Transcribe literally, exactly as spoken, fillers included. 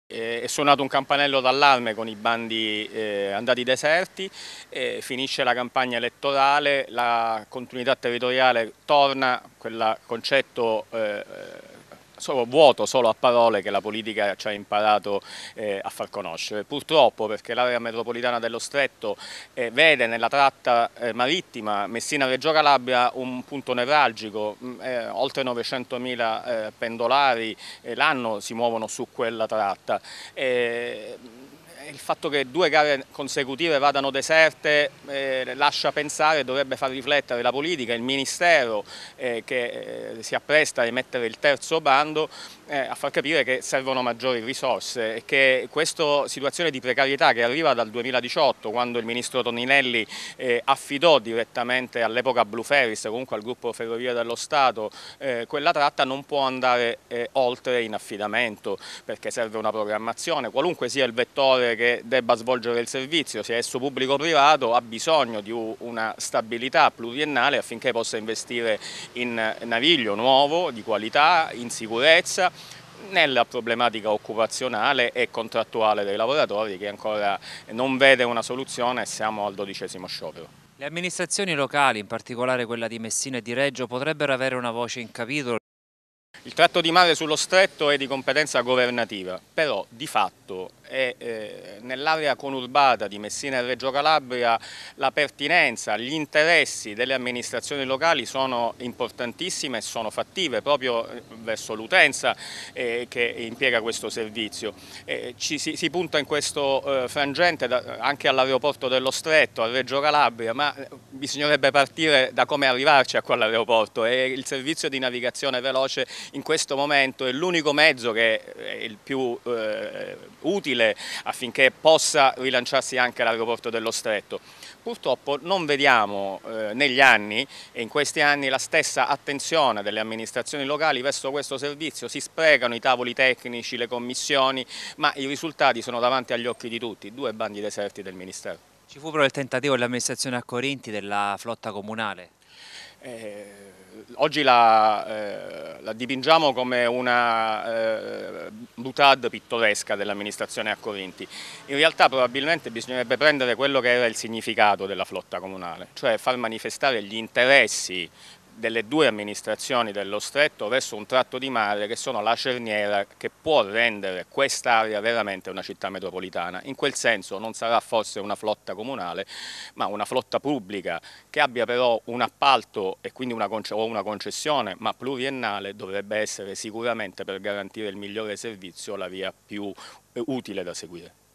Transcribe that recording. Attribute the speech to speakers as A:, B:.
A: È suonato un campanello d'allarme con i bandi eh, andati deserti, eh, finisce la campagna elettorale, la continuità territoriale torna, quel concetto eh, solo vuoto, solo a parole che la politica ci ha imparato eh, a far conoscere. Purtroppo, perché l'area metropolitana dello Stretto eh, vede nella tratta eh, marittima Messina-Reggio Calabria un punto nevralgico, eh, oltre novecentomila eh, pendolari eh, l'anno si muovono su quella tratta. Eh, il fatto che due gare consecutive vadano deserte eh, lascia pensare, dovrebbe far riflettere la politica, il Ministero eh, che eh, si appresta a emettere il terzo bando eh, a far capire che servono maggiori risorse e che questa situazione di precarietà che arriva dal duemiladiciotto, quando il Ministro Toninelli eh, affidò direttamente all'epoca Bluferris, comunque al gruppo Ferrovie dello Stato, eh, quella tratta non può andare eh, oltre in affidamento, perché serve una programmazione, qualunque sia il vettore che debba svolgere il servizio, sia esso pubblico o privato, ha bisogno di una stabilità pluriennale affinché possa investire in naviglio nuovo, di qualità, in sicurezza, nella problematica occupazionale e contrattuale dei lavoratori che ancora non vede una soluzione e siamo al dodicesimo sciopero.
B: Le amministrazioni locali, in particolare quella di Messina e di Reggio, potrebbero avere una voce in capitolo.
A: Il tratto di mare sullo Stretto è di competenza governativa, però di fatto è eh, nell'area conurbata di Messina e Reggio Calabria la pertinenza, gli interessi delle amministrazioni locali sono importantissime e sono fattive proprio verso l'utenza eh, che impiega questo servizio. Eh, ci, si, si punta in questo eh, frangente da, anche all'aeroporto dello Stretto, a Reggio Calabria, ma bisognerebbe partire da come arrivarci a quell'aeroporto e il servizio di navigazione veloce in questo momento è l'unico mezzo che è il più eh, utile affinché possa rilanciarsi anche l'aeroporto dello Stretto. Purtroppo non vediamo eh, negli anni e in questi anni la stessa attenzione delle amministrazioni locali verso questo servizio, si sprecano i tavoli tecnici, le commissioni, ma i risultati sono davanti agli occhi di tutti, due bandi deserti del Ministero.
B: Ci fu però il tentativo dell'amministrazione a Corinti della flotta comunale.
A: Eh, oggi la, eh, la dipingiamo come una eh, boutade pittoresca dell'amministrazione a Corinti. In realtà probabilmente bisognerebbe prendere quello che era il significato della flotta comunale, cioè far manifestare gli interessi delle due amministrazioni dello Stretto verso un tratto di mare che sono la cerniera che può rendere quest'area veramente una città metropolitana. In quel senso non sarà forse una flotta comunale, ma una flotta pubblica che abbia però un appalto e quindi una, o una concessione, ma pluriennale, dovrebbe essere sicuramente, per garantire il migliore servizio, la via più utile da seguire.